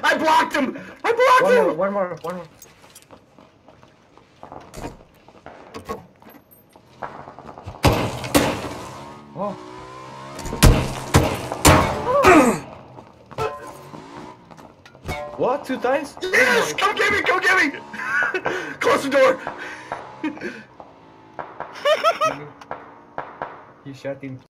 I blocked him! I blocked him! One more. Oh. What? 2 times? Yes! Come get me! Come get me! Close the door! He shot him.